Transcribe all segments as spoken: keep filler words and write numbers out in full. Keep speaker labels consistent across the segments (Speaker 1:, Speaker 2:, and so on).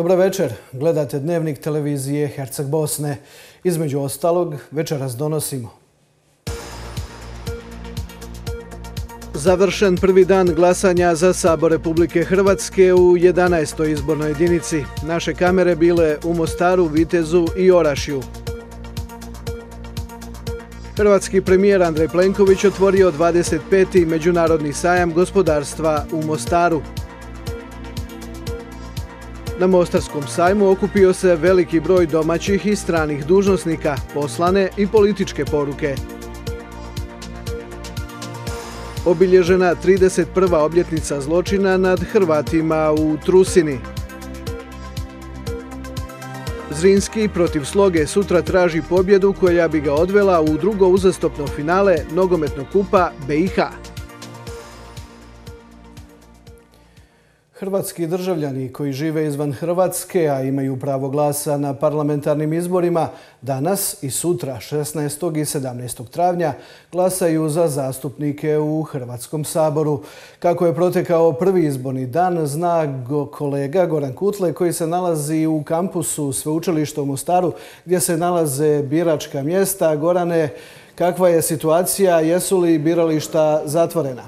Speaker 1: Dobar večer, gledate Dnevnik televizije Herceg Bosne. Između ostalog, večeras donosimo. Završen prvi dan glasanja za Sabor Republike Hrvatske u jedanaestoj izbornoj jedinici. Naše kamere bile u Mostaru, Vitezu i Orašju. Hrvatski premijer Andrej Plenković otvorio dvadeset peti Međunarodni sajam gospodarstva u Mostaru. Na Mostarskom sajmu okupio se veliki broj domaćih i stranih dužnosnika, poslane i političke poruke. Obilježena trideset prva obljetnica zločina nad Hrvatima u Trusini. Zrinski protiv Sloge sutra traži pobjedu koja bi ga odvela u drugo uzastopno finale nogometnog kupa B i H. Hrvatski državljani koji žive izvan Hrvatske, a imaju pravo glasa na parlamentarnim izborima, danas i sutra, šesnaestog i sedamnaestog travnja, glasaju za zastupnike u Hrvatskom saboru. Kako je protekao prvi izborni dan, zna kolega Goran Kutle, koji se nalazi u kampusu Sveučilišta u Mostaru, gdje se nalaze biračka mjesta. Gorane, kakva je situacija? Jesu li birališta zatvorena?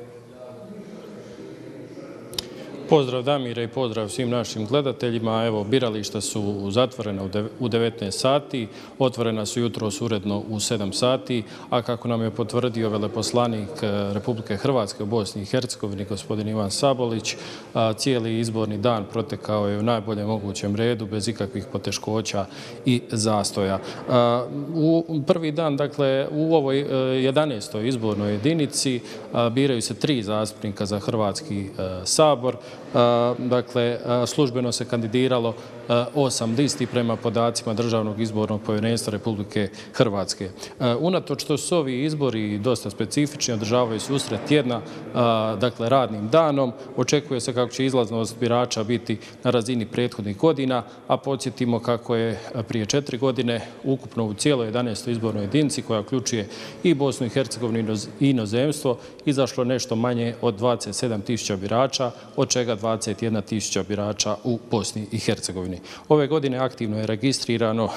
Speaker 2: Pozdrav Damire i pozdrav svim našim gledateljima. Evo, birališta su zatvorena u devetnaest sati, otvorena su jutros uredno u sedam sati, a kako nam je potvrdio veleposlanik Republike Hrvatske u Bosni i Hercegovini, gospodin Ivan Sabolić, cijeli izborni dan protekao je u najboljem mogućem redu, bez ikakvih poteškoća i zastoja. U prvi dan, dakle, u ovoj jedanaestoj izbornoj jedinici biraju se tri zastupnika za Hrvatski sabor. Dakle, službeno se kandidiralo osam listi prema podacima Državnog izbornog povjerenstva Republike Hrvatske. Unatoč što su ovi izbori dosta specifični, održavaju se usred tjedna, dakle radnim danom, očekuje se kako će izlaznost birača biti na razini prethodnih godina, a podsjetimo kako je prije četiri godine ukupno u cijeloj jedanaestoj izbornoj jedinici, koja uključuje i Bosnu i Hercegovinu i inozemstvo, izašlo nešto manje od dvadeset sedam tisuća birača, od čega dvadeset jedna tisuća birača u Bosni i Hercegovini. Ove godine aktivno je registrirano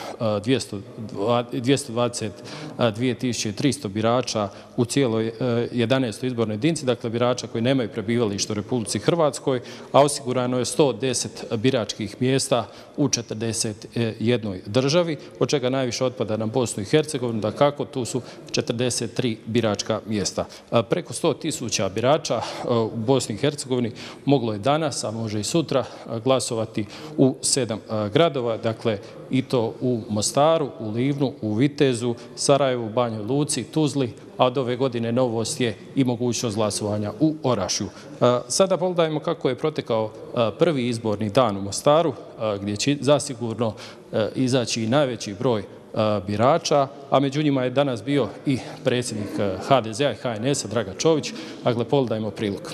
Speaker 2: dvjesto dvadeset dvije tisuće tristo birača u cijeloj jedanaestoj izbornoj jedinici, dakle birača koji nemaju prebivalište u Republici Hrvatskoj, a osigurano je sto deset biračkih mjesta u četrdeset jednoj državi, od čega najviše otpada na Bosnu i Hercegovinu, da kako tu su četrdeset tri biračka mjesta. Preko sto tisuća birača u Bosni i Hercegovini moglo je danas, a može i sutra, glasovati u sedam gradova, dakle i to u Mostaru, u Livnu, u Vitezu, Sarajevu, Banjoj Luci, Tuzli, a od ove godine novost je i mogućnost glasovanja u Orašju. Sada pogledajmo kako je protekao prvi izborni dan u Mostaru, gdje će zasigurno izaći najveći broj birača, a među njima je danas bio i predsjednik H D Z a i H N S a Dragan Čović. Dakle, pogledajmo prilog.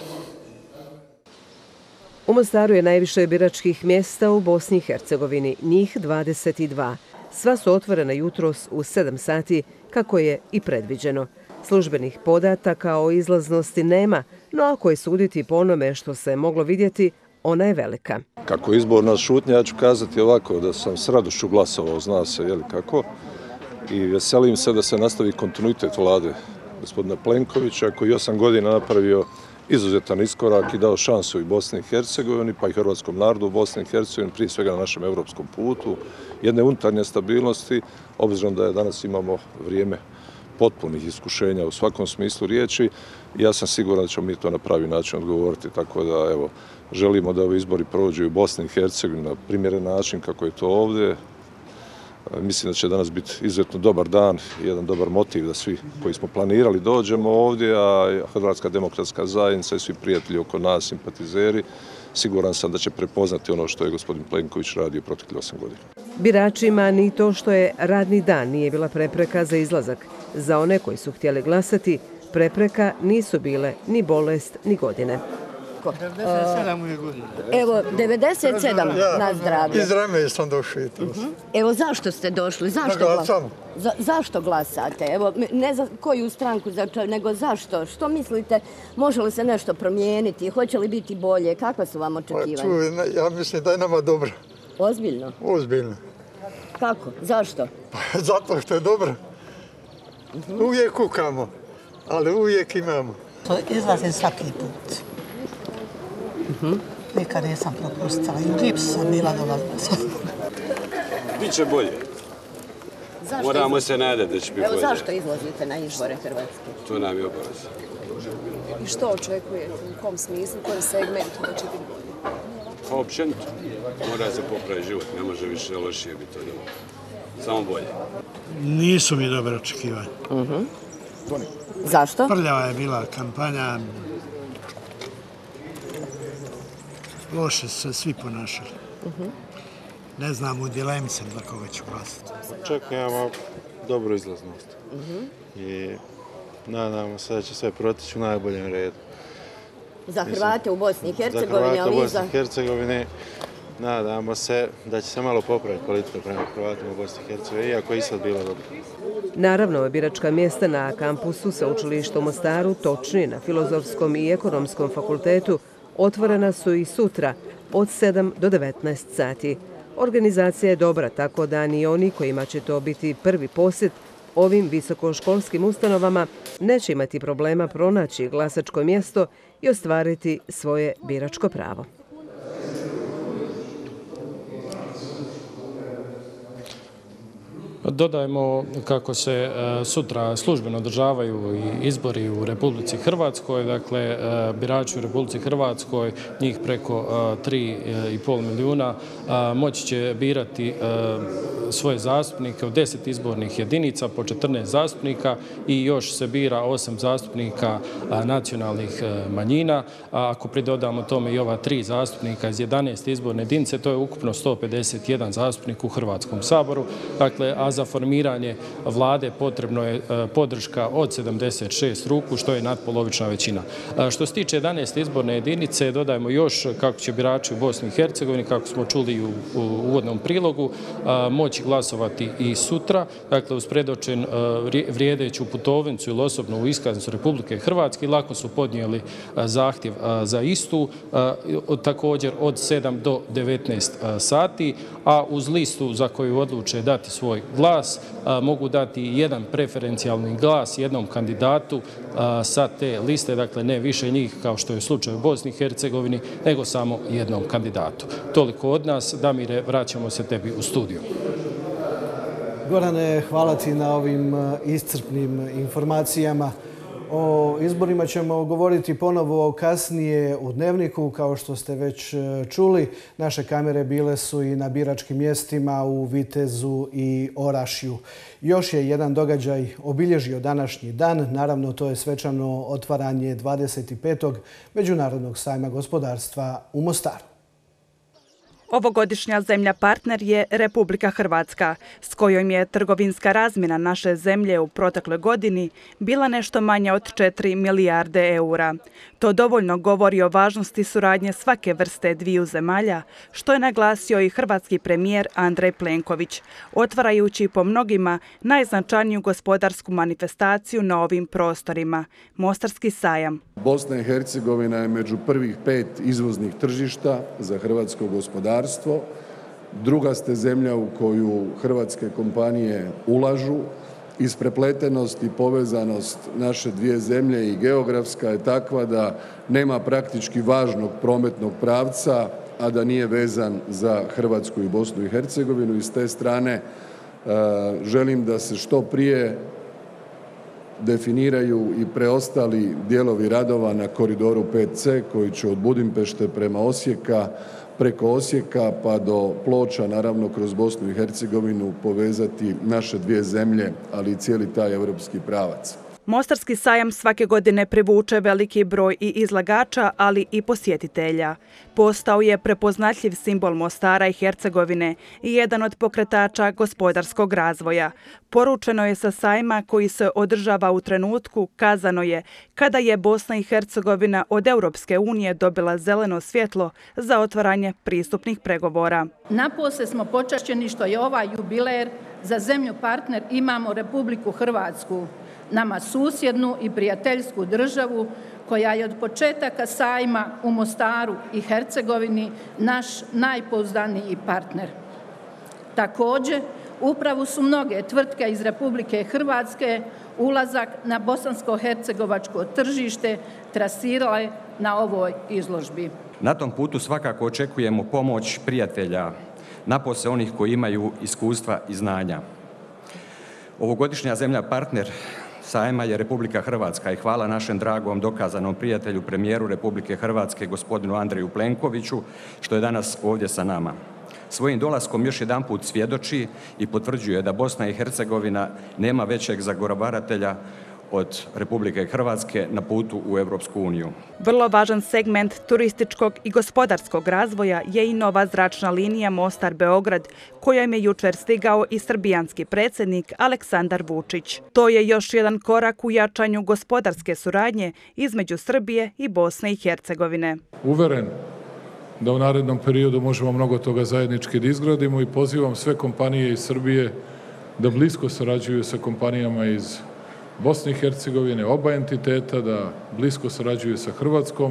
Speaker 3: U Mostaru je najviše biračkih mjesta u Bosni i Hercegovini, njih dvadeset dva. Sva su otvorena jutros u sedam sati, kako je i predviđeno. Službenih podataka o izlaznosti nema, no ako je suditi po onome što se moglo vidjeti, ona je velika.
Speaker 4: Kako je izborna šutnja, ja ću kazati ovako, da sam s radošću glasovao, zna se, jeli kako, i veselim se da se nastavi kontinuitet vlade gospodina Plenkovića, koji osam godina napravio izuzetan iskorak i dao šansu i Bosni i Hercegovini, pa i hrvatskom narodu u Bosni i Hercegovini, prije svega na našem evropskom putu, jedne unutarnje stabilnosti, obzirom da je danas imamo vrijeme potpunih iskušenja u svakom smislu riječi. Ja sam siguran da ćemo mi to na pravi način odgovoriti, tako da evo, želimo da ovi izbori prođu u Bosni i Hercegovini na primjeren način kako je to ovdje. Mislim da će danas biti izuzetno dobar dan, jedan dobar motiv da svi koji smo planirali dođemo ovdje, a Hrvatska demokratska zajednica i svi prijatelji oko nas, simpatizeri, siguran sam da će prepoznati ono što je gospodin Plenković radio proteklih osam godina.
Speaker 3: Biračima ni to što je radni dan nije bila prepreka za izlazak. Za one koji su htjeli glasati, prepreka nisu bile ni bolest ni godine.
Speaker 5: ovako.
Speaker 6: devedeset sedam je godina.
Speaker 5: Evo, devedeset sedam na zdravlje.
Speaker 6: Iz Rame sam došao.
Speaker 5: Evo, zašto ste došli? Zašto,
Speaker 6: glasam.
Speaker 5: Za, zašto glasate? Evo, ne za koju stranku, nego zašto? Što mislite, može li se nešto promijeniti? Hoće li biti bolje? Kakva su vam očekivanja?
Speaker 6: Čuj, ja mislim da je nama dobro.
Speaker 5: Ozbiljno?
Speaker 6: Ozbiljno.
Speaker 5: Kako? Zašto?
Speaker 6: Pa zato što je dobro. Uvijek kukamo, ali uvijek imamo.
Speaker 7: Izlazim svaki put. Nikad nisam propustila. I u Gripsu sam bila dolazila.
Speaker 8: Biće bolje. Moramo se nadati da će biti bolje.
Speaker 5: Evo, zašto izlazite na izbore Hrvatske?
Speaker 8: To nam je obaveza.
Speaker 9: I što očekujete? U kom smislu, u kojem segmentu da će biti bolje?
Speaker 8: Pa općenito. Mora se popraviti život. Ne može više lošije biti od ovo. Samo bolje.
Speaker 6: Nisu mi dobre očekivanja.
Speaker 5: Zašto?
Speaker 6: Prljava je bila kampanja. Loše su se svi ponašali. Ne znam, u dilemi sam za koga ću glasati.
Speaker 10: Očekujemo dobru izlaznost. I nadamo se da će sve proteći u najboljem redu.
Speaker 5: Za Hrvate u Bosni i Hercegovini,
Speaker 10: ali i za... Za Hrvate u Bosni
Speaker 5: i
Speaker 10: i Hercegovini nadamo se da će se malo popraviti politika prema Hrvatima u Bosni i Hercegovini, iako je i sad bilo dobro.
Speaker 3: Naravno, biračka mjesta na kampusu Sveučilišta u Mostaru, točnije na Filozofskom i Ekonomskom fakultetu, otvorena su i sutra od sedam do devetnaest sati. Organizacija je dobra, tako da ni oni kojima će to biti prvi posjet ovim visokoškolskim ustanovama neće imati problema pronaći glasačko mjesto i ostvariti svoje biračko pravo.
Speaker 2: Dodajemo kako se sutra službeno održavaju i izbori u Republici Hrvatskoj, dakle birači u Republici Hrvatskoj, njih preko tri i pol milijuna, moći će birati svoje zastupnike u deset izbornih jedinica po četrnaest zastupnika i još se bira osam zastupnika nacionalnih manjina. Ako pridodamo tome i ova tri zastupnika iz jedanaeste izborne jedinice, to je ukupno sto pedeset jedan zastupnik u Hrvatskom saboru. Dakle, a za formiranje vlade potrebno je podrška od sedamdeset šest ruku, što je nadpolovična većina. Što se tiče jedanaeste izborne jedinice, dodajemo još kako će birači u Bosni i Hercegovini, kako smo čuli u uvodnom prilogu, moći glasovati i sutra, dakle uz predočen vrijedeću putovnicu ili osobnu iskaznicu Republike Hrvatske, lako su podnijeli zahtjev za istu, također od sedam do devetnaest sati, a uz listu za koju odluče dati svoj glas, mogu dati jedan preferencijalni glas jednom kandidatu sa te liste, dakle ne više njih kao što je slučaj u Bosni i Hercegovini, nego samo jednom kandidatu. Toliko od nas. Damire, vraćamo se tebi u studiju.
Speaker 1: Gorane, hvala ti na ovim iscrpnim informacijama. O izborima ćemo govoriti ponovo kasnije u Dnevniku. Kao što ste već čuli, naše kamere bile su i na biračkim mjestima u Vitezu i Orašju. Još je jedan događaj obilježio današnji dan. Naravno, to je svečano otvaranje dvadeset petog Međunarodnog sajma gospodarstva u Mostaru.
Speaker 11: Ovogodišnja zemlja partner je Republika Hrvatska, s kojom je trgovinska razmjena naše zemlje u protekloj godini bila nešto manja od četiri milijarde eura. To dovoljno govori o važnosti suradnje svake vrste dviju zemalja, što je naglasio i hrvatski premijer Andrej Plenković, otvarajući po mnogima najznačajniju gospodarsku manifestaciju na ovim prostorima, Mostarski sajam.
Speaker 12: Bosna i Hercegovina je među prvih pet izvoznih tržišta za hrvatsko gospodarstvo. Druga ste zemlja u koju hrvatske kompanije ulažu. Isprepletenost i povezanost naše dvije zemlje i geografska je takva da nema praktički važnog prometnog pravca, a da nije vezan za Hrvatsku i Bosnu i Hercegovinu. I s te strane želim da se što prije definiraju i preostali dijelovi radova na koridoru pet ce koji će od Budimpešte prema Osijeka, preko Osijeka pa do Ploča, naravno kroz Bosnu i Hercegovinu, povezati naše dvije zemlje, ali i cijeli taj europski pravac.
Speaker 11: Mostarski sajam svake godine privuče veliki broj i izlagača, ali i posjetitelja. Postao je prepoznatljiv simbol Mostara i Hercegovine i jedan od pokretača gospodarskog razvoja. Poručeno je sa sajma koji se održava u trenutku, kazano je, kada je Bosna i Hercegovina od Europske unije dobila zeleno svjetlo za otvaranje pristupnih pregovora.
Speaker 13: Napose smo počašćeni što je ovaj jubiler za zemlju partner imamo Republiku Hrvatsku, nama susjednu i prijateljsku državu koja je od početaka sajma u Mostaru i Hercegovini naš najpouzdaniji partner. Također, upravo su mnoge tvrtke iz Republike Hrvatske ulazak na bosansko-hercegovačko tržište trasirale na ovoj izložbi.
Speaker 14: Na tom putu svakako očekujemo pomoć prijatelja, napose onih koji imaju iskustva i znanja. Ovogodišnja zemlja partner sajma je Republika Hrvatska i hvala našem dragom dokazanom prijatelju premijeru Republike Hrvatske gospodinu Andreju Plenkoviću što je danas ovdje sa nama. Svojim dolaskom još jedanput svjedoči i potvrđuje da Bosna i Hercegovina nema većeg zagovaratelja od Republike Hrvatske na putu u Europsku uniju.
Speaker 11: Vrlo važan segment turističkog i gospodarskog razvoja je i nova zračna linija Mostar-Beograd, kojom je jučer stigao i srbijanski predsjednik Aleksandar Vučić. To je još jedan korak u jačanju gospodarske suradnje između Srbije i Bosne i Hercegovine.
Speaker 15: Uveren da u narednom periodu možemo mnogo toga zajednički da izgradimo i pozivam sve kompanije iz Srbije da blisko sarađuju sa kompanijama iz Bosne i Hercegovine, oba entiteta, da blisko sarađuju sa Hrvatskom,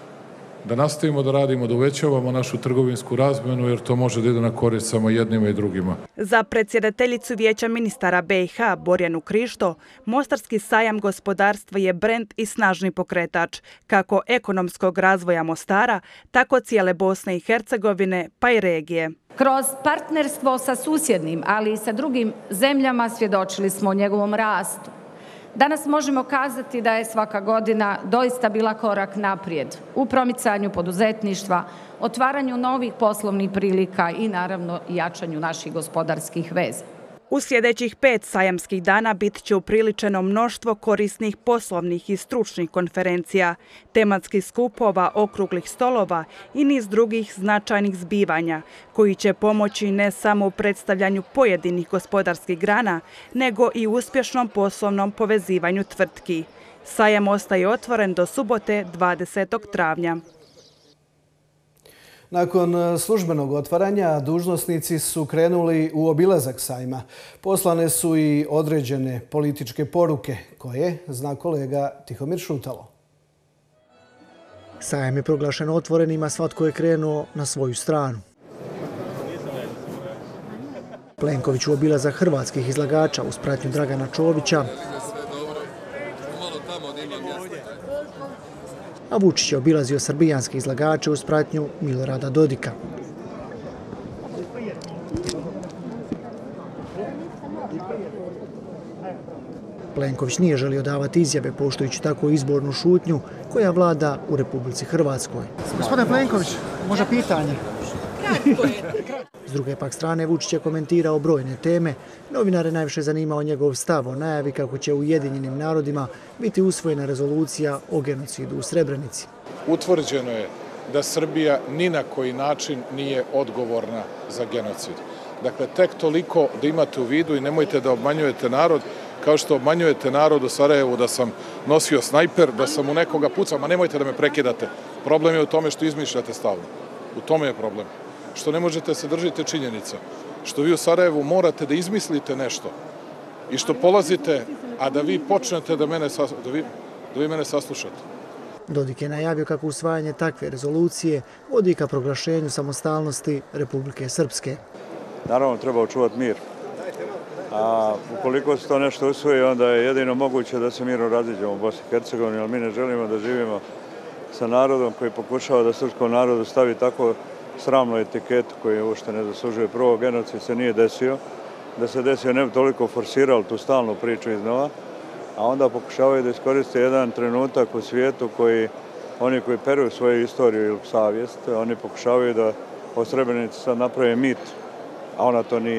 Speaker 15: da nastavimo da radimo, da uvećavamo našu trgovinsku razmjenu, jer to može da ide na korist samo jednima i drugima.
Speaker 11: Za predsjedateljicu Vijeća ministara B i H Borjanu Krišto, Mostarski sajam gospodarstva je brend i snažni pokretač, kako ekonomskog razvoja Mostara, tako cijele Bosne i Hercegovine, pa i regije.
Speaker 16: Kroz partnerstvo sa susjednim, ali i sa drugim zemljama svjedočili smo o njegovom rastu. Danas možemo kazati da je svaka godina doista bila korak naprijed u promicanju poduzetništva, otvaranju novih poslovnih prilika i naravno jačanju naših gospodarskih veza.
Speaker 11: U sljedećih pet sajamskih dana bit će upriličeno mnoštvo korisnih poslovnih i stručnih konferencija, tematskih skupova, okruglih stolova i niz drugih značajnih zbivanja, koji će pomoći ne samo u predstavljanju pojedinih gospodarskih grana, nego i uspješnom poslovnom povezivanju tvrtki. Sajam ostaje otvoren do subote dvadesetog travnja.
Speaker 1: Nakon službenog otvaranja, dužnosnici su krenuli u obilazak sajma. Poslane su i određene političke poruke, koje zna kolega Tihomir Šutalo.
Speaker 17: Sajam je proglašen otvorenim, a svatko je krenuo na svoju stranu. Plenković u obilazak hrvatskih izlagača uz pratnju Dragana Čovića, a Vučić je obilazio srbijanske izlagače uz pratnju Milorada Dodika. Plenković nije želio davati izjave, poštujući tako izbornu šutnju koja vlada u Republici Hrvatskoj.
Speaker 18: Gospodine Plenković, može pitanje?
Speaker 17: S druge pak strane, Vučić je komentirao brojne teme. Novinare najviše zanimao njegov stav o najavi kako će u Ujedinjenim narodima biti usvojena rezolucija o genocidu u Srebrenici.
Speaker 19: Utvrđeno je da Srbija ni na koji način nije odgovorna za genocid. Dakle, tek toliko da imate u vidu i nemojte da obmanjujete narod, kao što obmanjujete narod u Sarajevu da sam nosio snajper, da sam u nekoga pucao, ma nemojte da me prekidate. Problem je u tome što izmišljate stalno. U tome je problem. Što ne možete se držite činjenica. Što vi u Sarajevu morate da izmislite nešto i što polazite, a da vi počnete da, mene, da, vi, da vi mene saslušate.
Speaker 17: Dodik je najavio kako usvajanje takve rezolucije vodi ka proglašenju samostalnosti Republike Srpske.
Speaker 20: Naravno, treba očuvati mir. A ukoliko se to nešto usvoji, onda je jedino moguće da se mirno raziđemo u Bosni i Hercegovini, ali mi ne želimo da živimo sa narodom koji pokušava da srpskom narodu stavi tako sramnu etiketu koju uopšte ne zaslužuje. Prvo, genocid se nije desio, da se desio ne bi toliko forsirali tu stalnu priču iznova, a onda pokušavaju da iskoriste jedan trenutak u svijetu koji oni koji peruju svoju istoriju ili savjest, oni pokušavaju da o Srebrenici sad naprave mit, a ona to nije.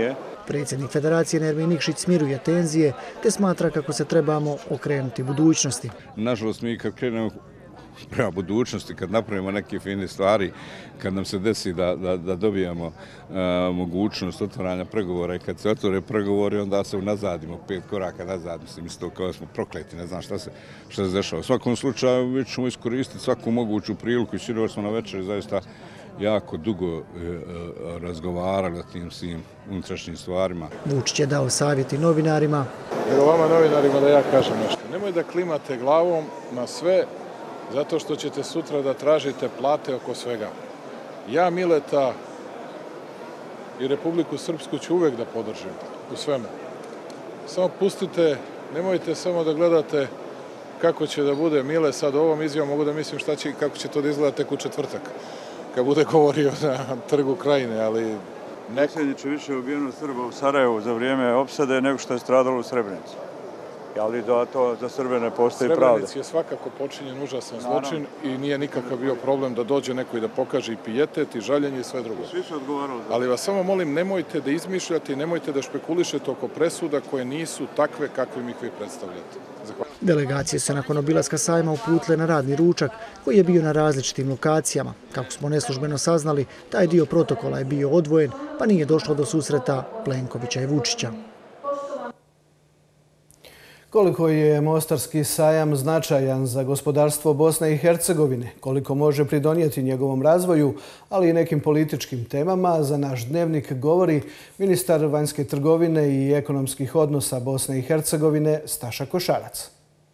Speaker 17: Predsjednik Federacije Nermin Nikšić smiruje tenzije te smatra kako se trebamo okrenuti budućnosti.
Speaker 21: Nažalost, mi kad krenemo prema budućnosti, kad napravimo neke fine stvari, kad nam se desi da, da, da dobijamo uh, mogućnost otvaranja pregovora i kad se otvore pregovori, onda se unazadimo pet koraka nazad, mislim isto kao smo prokleti, ne znam šta se, šta se dešava. U svakom slučaju mi ćemo iskoristiti svaku moguću priliku i sinoć smo na večeri zaista jako dugo e, e, razgovarali o tim svim unutrašnjim stvarima.
Speaker 17: Vučić je dao savjeti novinarima.
Speaker 19: Evo vama novinarima da ja kažem nešto. Nemoj da klimate glavom na sve zato što ćete sutra da tražite plate oko svega. Ja Mileta i Republiku Srpsku ću uvek da podržim u svemu. Samo pustite, nemojte samo da gledate kako će da bude Mile sad ovom izjavom, mogu da mislim šta će, kako će to da izgleda tek u četvrtak, kad bude govorio na trgu Krajine, ali...
Speaker 20: Neseljiće više ubijeno Srba u Sarajevu za vrijeme opsade nego što je stradalo u Srebrenici. Ali da to za Srbe ne postoji pravda.
Speaker 19: Srebrenici je svakako počinjen užasan zločin i nije nikakav bio problem da dođe neko i da pokaže i pijetet i žaljenje i sve drugo.
Speaker 20: Svi su odgovarali.
Speaker 19: Ali vas samo molim, nemojte da izmišljate i nemojte da špekulišete oko presuda koje nisu takve kakvim ih vi predstavljate. Zahvaljujem.
Speaker 17: Delegacije se nakon obilaska sajma uputile na radni ručak koji je bio na različitim lokacijama. Kako smo neslužbeno saznali, taj dio protokola je bio odvojen, pa nije došlo do susreta Plenkovića i Vučića.
Speaker 1: Koliko je Mostarski sajam značajan za gospodarstvo Bosne i Hercegovine, koliko može pridonijeti njegovom razvoju, ali i nekim političkim temama, za naš dnevnik govori ministar vanjske trgovine i ekonomskih odnosa Bosne i Hercegovine Staša Košarac.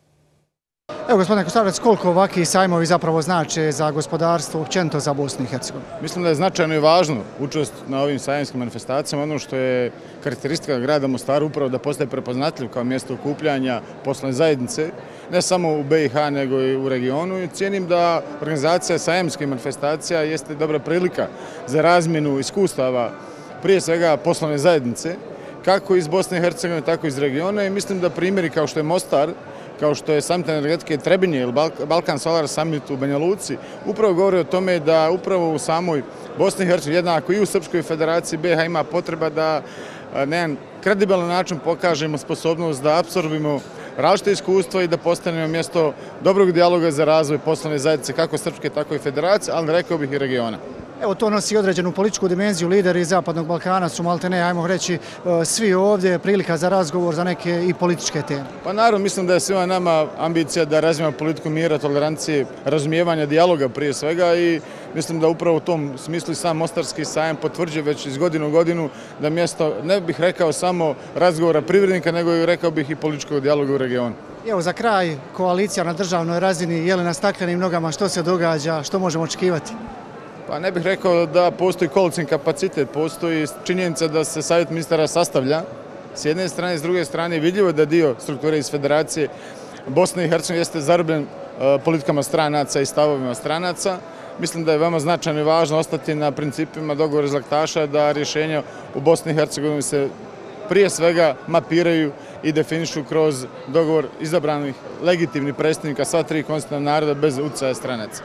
Speaker 18: Evo, gospodine Košarac, koliko ovakvi sajmovi zapravo znače za gospodarstvo, općenito za Bosnu i Hercegovinu?
Speaker 22: Mislim da je značajno i važno učest na ovim sajamskim manifestacijama. Ono što je karakteristika grada Mostara upravo da postaje prepoznatljiv kao mjesto okupljanja poslovne zajednice, ne samo u be i ha nego i u regionu. I cijenim da organizacija sajamskih manifestacija jeste dobra prilika za razmjenu iskustava, prije svega poslovne zajednice, kako iz Bosne i Hercegovine, tako i iz regiona. I mislim da primjeri kao što je Mostar, kao što je Summit energetike Trebinje ili Balkan Solar Summit u Banja Luci, upravo govori o tome da upravo u samoj Bosni i Hercegovini, jednako i u Srpskoj federaciji be i ha ima potreba da na jedan kredibilan način pokažemo sposobnost da apsorbimo različite iskustva i da postanemo mjesto dobrog dijaloga za razvoj poslovne zajednice kako Srpske, tako i federacije, ali rekao bih i regiona.
Speaker 18: Evo, to nosi određenu političku dimenziju. Lideri Zapadnog Balkana su maltene, ajmo reći, svi ovdje, prilika za razgovor za neke i političke teme.
Speaker 22: Pa naravno, mislim da je svima nama ambicija da razvijemo politiku mira, tolerancije, razumijevanja, dijaloga prije svega i mislim da upravo u tom smislu i sam Mostarski sajam potvrđuje već iz godinu u godinu da mjesto, ne bih rekao samo razgovora privrednika, nego i rekao bih i političkog dijaloga u regionu.
Speaker 18: Evo, za kraj, koalicija na državnoj razini, je li na staklenim nogama, što se događa, što možemo očekivati?
Speaker 22: Pa ne bih rekao da postoji koalicijni kapacitet, postoji činjenica da se savjet ministara sastavlja. S jedne strane, s druge strane vidljivo da dio strukture iz federacije Bosne i Hercegovine jeste zarobljen politikama stranaca i stavovima stranaca. Mislim da je veoma značajno i važno ostati na principima dogovora izlaktaša da rješenja u Bosni i Hercegovini se prije svega mapiraju i definišu kroz dogovor izabranih legitimnih predstavnika sva tri konstitutivna naroda bez utjecaja stranaca.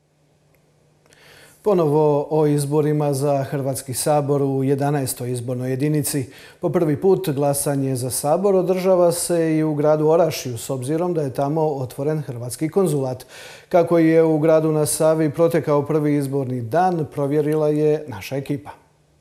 Speaker 1: Ponovo o izborima za Hrvatski sabor u jedanaestoj izbornoj jedinici. Po prvi put glasanje za sabor održava se i u gradu Orašju, s obzirom da je tamo otvoren hrvatski konzulat. Kako je u gradu na Savi protekao prvi izborni dan, provjerila je naša ekipa.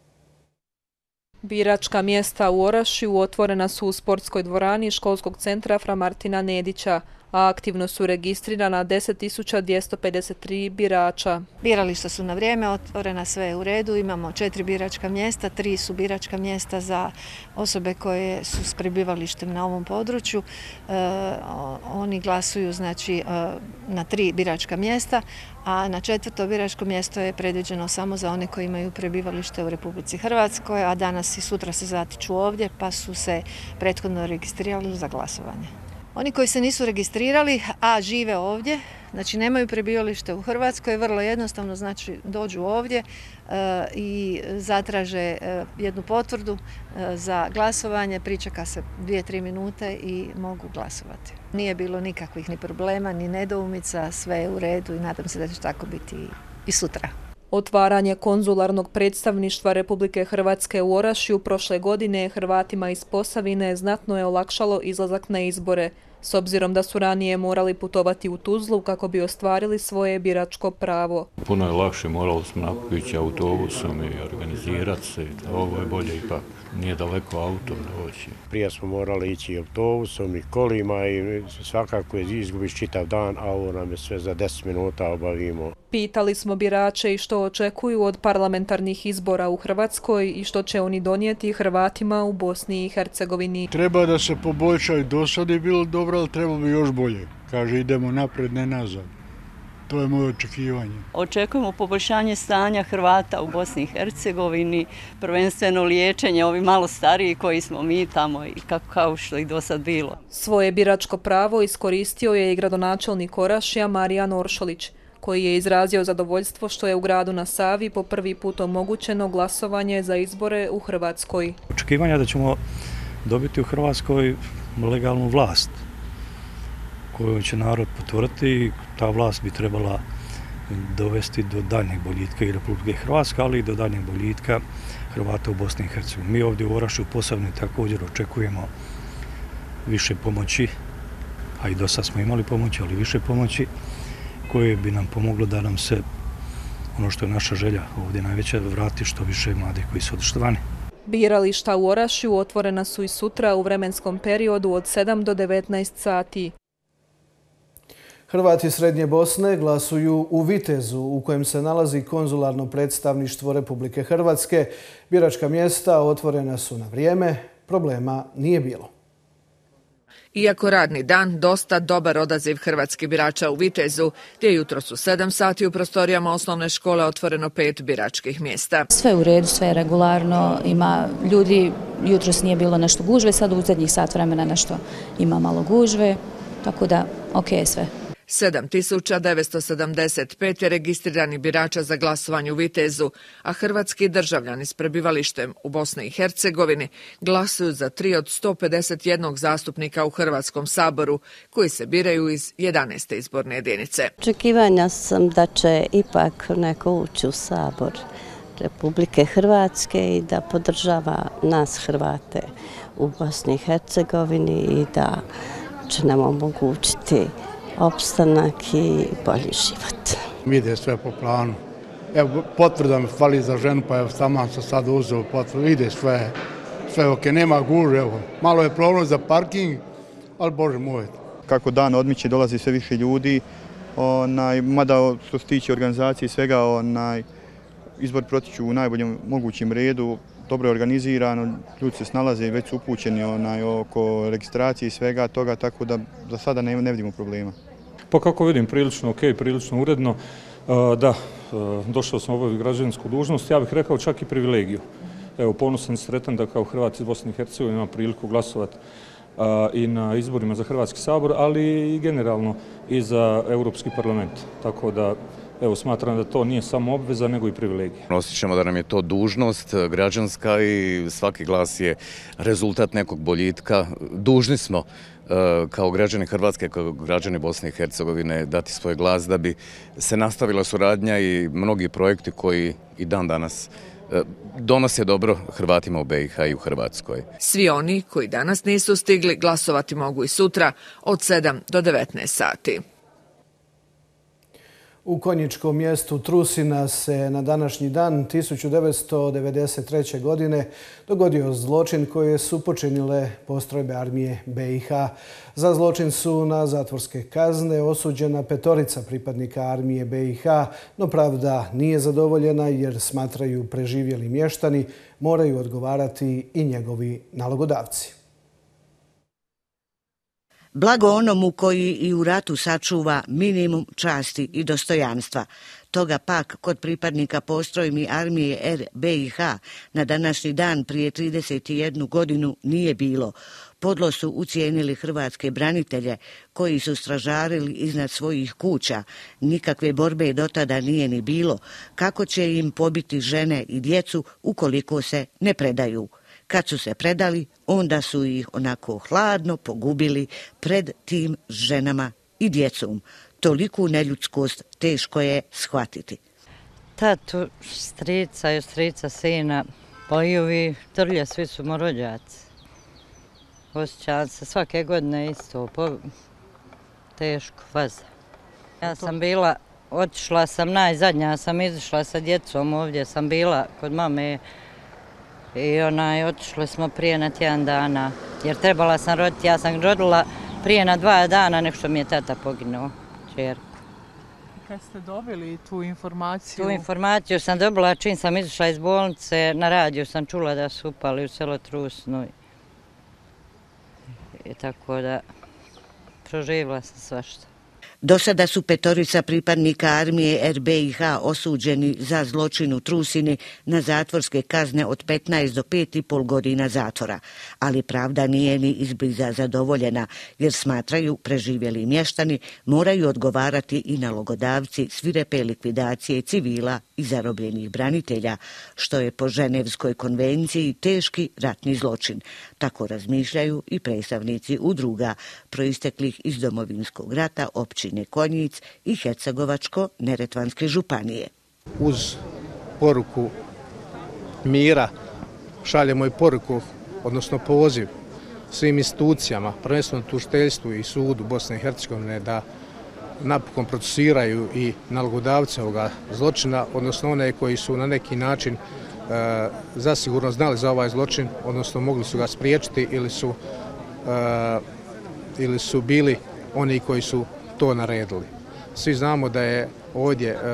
Speaker 23: Biračka mjesta u Orašju otvorena su u sportskoj dvorani školskog centra Fra Martina Nedića, a aktivno su registrirana deset tisuća dvjesto pedeset tri birača.
Speaker 24: Birališta su na vrijeme otvorena, sve je u redu. Imamo četiri biračka mjesta, tri su biračka mjesta za osobe koje su s prebivalištem na ovom području. E, oni glasuju znači, na tri biračka mjesta, a na četvrto biračko mjesto je predviđeno samo za one koji imaju prebivalište u Republici Hrvatskoj, a danas i sutra se zatiču ovdje, pa su se prethodno registrirali za glasovanje. Oni koji se nisu registrirali, a žive ovdje, znači nemaju prebivalište u Hrvatskoj, vrlo jednostavno znači dođu ovdje e, i zatraže e, jednu potvrdu e, za glasovanje, pričeka se dvije, tri minute i mogu glasovati. Nije bilo nikakvih ni problema, ni nedoumica, sve je u redu i nadam se da će tako biti i sutra.
Speaker 23: Otvaranje konzularnog predstavništva Republike Hrvatske u Orašju prošle godine Hrvatima iz Posavine znatno je olakšalo izlazak na izbore, s obzirom da su ranije morali putovati u Tuzlu kako bi ostvarili svoje biračko pravo.
Speaker 4: Puno je lakše, morali smo napići autobusom i organizirati se. Ovo je bolje ipak, nije daleko autom doći.
Speaker 7: Prije smo morali ići autobusom i kolima i svakako je izgubiš čitav dan, a ovo nam je sve za deset minuta obavimo.
Speaker 23: Pitali smo birače i što očekuju od parlamentarnih izbora u Hrvatskoj i što će oni donijeti Hrvatima u Bosni i Hercegovini.
Speaker 8: Treba da se poboljšaju, do sad je bilo dobro, ali treba bi još bolje. Kaže, idemo napred, ne nazad. To je moje očekivanje.
Speaker 9: Očekujemo poboljšanje stanja Hrvata u Bosni i Hercegovini, prvenstveno liječenje ovi malo stariji koji smo mi tamo i kao što ih do sad bilo.
Speaker 23: Svoje biračko pravo iskoristio je i gradonačelnik Orašja Marijan Oršolić, koji je izrazio zadovoljstvo što je u gradu na Savi po prvi put omogućeno glasovanje za izbore u Hrvatskoj.
Speaker 25: Očekivanja da ćemo dobiti u Hrvatskoj legalnu vlast koju će narod potvrditi i ta vlast bi trebala dovesti do daljnjeg boljitka i Republike Hrvatske, ali i do daljnjeg boljitka Hrvata u Bosni i Hercegovini. Mi ovdje u Orašju Posavini također očekujemo više pomoći, a i do sad smo imali pomoći, ali više pomoći koje bi nam pomoglo da nam se, ono što je naša želja ovdje najveća, vrati što više mladih koji su otišli vani.
Speaker 23: Birališta u Orašju otvorena su i sutra u vremenskom periodu od sedam do devetnaest sati.
Speaker 1: Hrvati Srednje Bosne glasuju u Vitezu, u kojem se nalazi konzularno predstavništvo Republike Hrvatske. Biračka mjesta otvorena su na vrijeme, problema nije bilo.
Speaker 26: Iako radni dan, dosta dobar odaziv hrvatskih birača u Vitezu, gdje jutros u sedam sati u prostorijama osnovne škole otvoreno pet biračkih mjesta.
Speaker 27: Sve u redu, sve je regularno, ima ljudi, jutros nije bilo nešto gužve, sad u zadnjih sat vremena nešto ima malo gužve, tako da ok sve.
Speaker 26: sedam tisuća devetsto sedamdeset pet je registriranih birača za glasovanje u Vitezu, a hrvatski državljani s prebivalištem u Bosni i Hercegovini glasuju za tri od sto pedeset jednog zastupnika u Hrvatskom saboru, koji se biraju iz jedanaeste izborne jedinice.
Speaker 28: Očekivanja sam da će ipak neko ući u sabor Republike Hrvatske i da podržava nas Hrvate u Bosni i Hercegovini i da će nam omogućiti opstanak i bolji život.
Speaker 8: Ide sve po planu. Evo, potvrda mi fali za ženu, pa evo, sama sam sad uzeo potvrdu. Ide sve, sve ok, nema gužve, evo. Malo je problem za parking, ali Bože moj.
Speaker 29: Kako dan odmiče, dolazi sve više ljudi, onaj, mada što se tiče organizacije i svega, onaj, izbor protiču u najboljem mogućem redu, dobro je organizirano, ljudi se snalaze i već su upućeni onaj, oko registracije i svega toga, tako da za sada ne, ne vidimo problema.
Speaker 30: Pa kako vidim, prilično ok, prilično uredno. Da, došao sam obaviti građansku dužnost, ja bih rekao čak i privilegiju. Evo, ponosan i sretan da kao Hrvat iz Bosne i Hercegovine ima priliku glasovati i na izborima za Hrvatski sabor, ali i generalno i za Europski parlament. Tako da, evo, smatram da to nije samo obveza, nego i privilegija.
Speaker 31: Osjećamo da nam je to dužnost građanska i svaki glas je rezultat nekog boljitka. Dužni smo kao građani Hrvatske, kao građani Bosne i Hercegovine dati svoj glas da bi se nastavila suradnja i mnogi projekti koji i dan danas donose dobro Hrvatima u B i H i u Hrvatskoj.
Speaker 26: Svi oni koji danas nisu stigli glasovati mogu i sutra od sedam do devetnaest sati.
Speaker 1: U konjičkom mjestu Trusina se na današnji dan tisuću devetsto devedeset treće. godine dogodio zločin koje su počinile postrojbe armije B i H. Za zločin su na zatvorske kazne osuđena petorica pripadnika armije B i H, no pravda nije zadovoljena jer smatraju preživjeli mještani moraju odgovarati i njegovi nalogodavci.
Speaker 32: Blago onomu koji i u ratu sačuva minimum časti i dostojanstva. Toga pak kod pripadnika postrojbi armije R B i H na današnji dan prije trideset jednu godinu nije bilo. Podlo su ucijenili hrvatske branitelje koji su stražarili iznad svojih kuća. Nikakve borbe do tada nije ni bilo. Kako će im pobiti žene i djecu ukoliko se ne predaju? Kad su se predali, onda su ih onako hladno pogubili pred tim ženama i djecom. Toliku neljudskost teško je shvatiti.
Speaker 2: tatu, strica i strica sina, pa i ovi trlje, svi su mu rođaci. Osjećam se svake godine isto, po... teško, faza. Ja sam bila, otišla sam najzadnja, sam izišla sa djecom ovdje, sam bila kod mame i onaj, otišli smo prije na tjedan dana, jer trebala sam roditi, ja sam rodila prije na dva dana, nek što mi je tata poginuo, čerku.
Speaker 3: Kad ste dobili tu informaciju?
Speaker 2: Tu informaciju sam dobila čim sam izišla iz bolnice, na radiju sam čula da su upali u selo Trusnu. I tako da proživjela sam svašta.
Speaker 32: Do sada su petorica pripadnika armije er be i ha osuđeni za zločin u Trusini na zatvorske kazne od petnaest do pet i pol godina zatvora, ali pravda nije ni izbliza zadovoljena, jer smatraju preživjeli mještani moraju odgovarati i nalogodavci svirepe likvidacije civila i zarobljenih branitelja, što je po Ženevskoj konvenciji teški ratni zločin. Tako razmišljaju i predstavnici udruga proisteklih iz Domovinskog rata općine Konjic i Hercegovačko-Neretvanske županije.
Speaker 5: Uz poruku mira šaljemo i poruku, odnosno poziv svim institucijama, prvenstveno tužiteljstvu i sudu Bosne i Hercegovine da napokon procesiraju i nalogodavce ovoga zločina, odnosno one koji su na neki način e, zasigurno znali za ovaj zločin, odnosno mogli su ga spriječiti ili su, e, ili su bili oni koji su to naredili. Svi znamo da je ovdje e,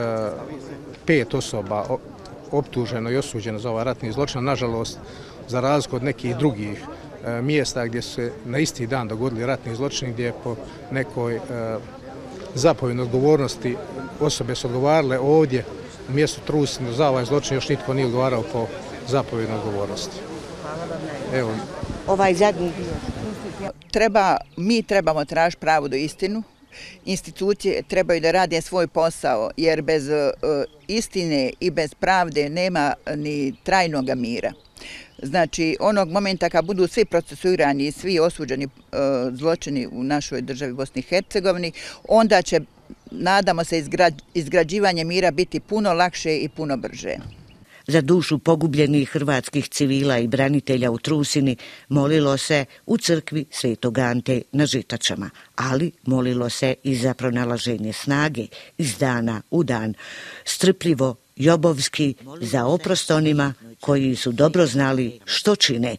Speaker 5: pet osoba optuženo i osuđeno za ovaj ratni zločin, nažalost za razliku od nekih drugih e, mjesta gdje su se na isti dan dogodili ratni zločini, gdje je po nekoj e, zapovjednoj odgovornosti osobe su odgovarale, ovdje u mjestu Trusinu za ovaj zločin još nitko nije odgovarao po zapovjednoj odgovornosti. Evo.
Speaker 32: Ovaj zadnji dio.
Speaker 6: Treba, mi trebamo tražiti pravdu istinu. Institucije trebaju da rade svoj posao, jer bez uh, istine i bez pravde nema ni trajnog mira. Znači, onog momenta kad budu svi procesuirani i svi osuđeni uh, zločini u našoj državi Bosni i Hercegovini, onda će, nadamo se, izgrađ, izgrađivanje mira biti puno lakše i puno brže.
Speaker 32: Za dušu pogubljenih hrvatskih civila i branitelja u Trusini molilo se u crkvi Svetog Ante na Žitačama, ali molilo se i za pronalaženje snage iz dana u dan, strpljivo, jobovski, za oprost onima koji su dobro znali što čine.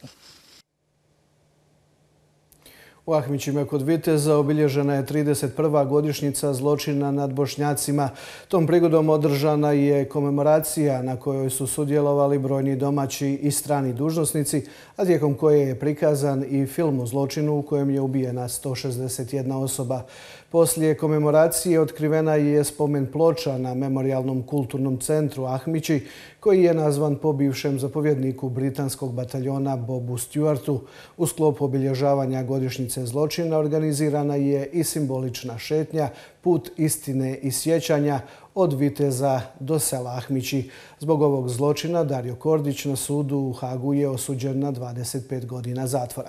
Speaker 1: U Ahmićima kod Viteza obilježena je trideset prva godišnjica zločina nad Bošnjacima. Tom prigodom održana je komemoracija na kojoj su sudjelovali brojni domaći i strani dužnosnici, a tijekom koje je prikazan i film o zločinu u kojem je ubijena sto šezdeset jedna osoba. Poslije komemoracije otkrivena je spomen ploča na Memorijalnom kulturnom centru Ahmići, koji je nazvan po bivšem zapovjedniku britanskog bataljona Bobu Stewartu. U sklopu obilježavanja godišnjice zločina organizirana je i simbolična šetnja Put istine i sjećanja od Viteza do sela Ahmići. Zbog ovog zločina Dario Kordić na sudu u Hagu je osuđen na dvadeset pet godina zatvora.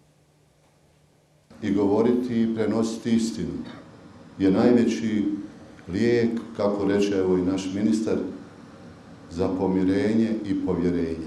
Speaker 10: I govoriti i prenositi istinu je najveći lijek, kako reče evo i naš ministar, za pomirenje i povjerenje.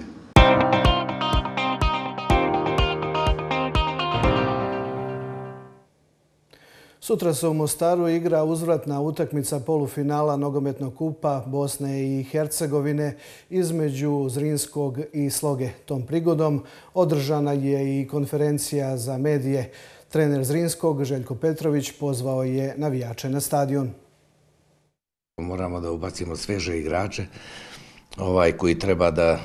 Speaker 1: Sutra se u Mostaru igra uzvratna utakmica polufinala nogometnog kupa Bosne i Hercegovine između Zrinskog i Sloge. Tom prigodom održana je i konferencija za medije. Trener Zrinskog, Željko Petrović, pozvao je navijače na stadion.
Speaker 11: Moramo da ubacimo sveže igrače ovaj, koji treba da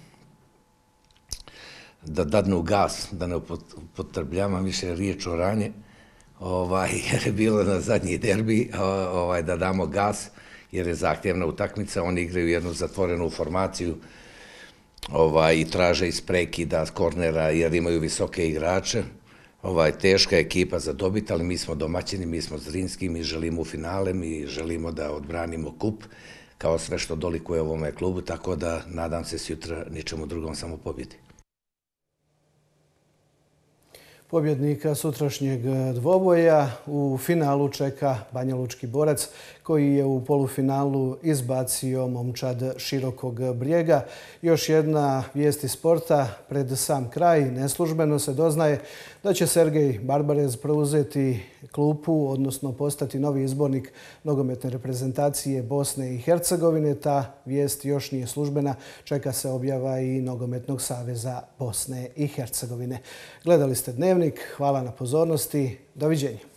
Speaker 11: da dadnu gas, da ne upotrebljavam više riječ o ranje, ovaj, jer je bilo na zadnji derbi ovaj, da damo gas, jer je zahtjevna utakmica. Oni igraju jednu zatvorenu formaciju ovaj, i traže iz prekida, kornera, jer imaju visoke igrače. Ovaj, teška ekipa za dobit, ali mi smo domaćini, mi smo Zrinski, mi želimo u finale, mi želimo da odbranimo kup, kao sve što dolikuje ovome klubu, tako da nadam se sutra ničemu drugom samo pobjedi.
Speaker 1: Pobjednika sutrašnjeg dvoboja u finalu čeka Banjalučki Borac koji je u polufinalu izbacio momčad Širokog Brijega. Još jedna vijest iz sporta pred sam kraj. Neslužbeno se doznaje da će Sergej Barbarez preuzeti klupu, odnosno postati novi izbornik nogometne reprezentacije Bosne i Hercegovine. Ta vijest još nije službena. Čeka se objava i Nogometnog saveza Bosne i Hercegovine. Gledali ste Dnevnik. Hvala na pozornosti. Doviđenja.